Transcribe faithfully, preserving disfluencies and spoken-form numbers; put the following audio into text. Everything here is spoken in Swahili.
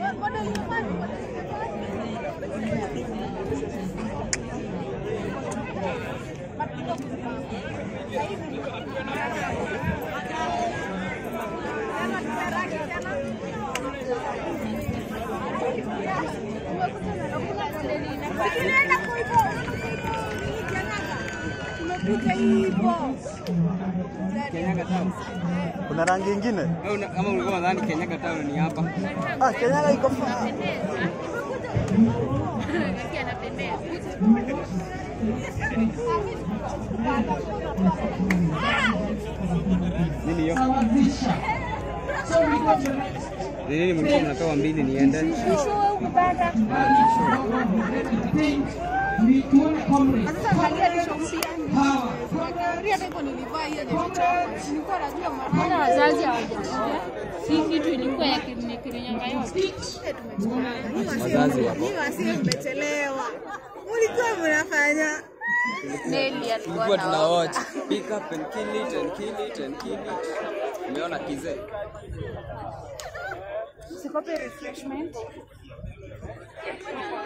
Kenyaga Town. Kuna rangi nyingine? Kama ulikuwa nadhani Kenyaga Town ni hapa. Ah, Kenyaga iko fa. Nini hiyo? Nini mlikuwa mnatoa mbili niende? Hata wazazi hawajasikia. Si kitu ilikuwa ya Kirinyaga yote. Wazazi wako. Ni wasio mmechelewa. Mlikuwa mnafanya. Neli alikuwa Tulikuwa tuna watch. Pick up and kill it and kill it and kill it. Umeona kize? Sikope refreshment.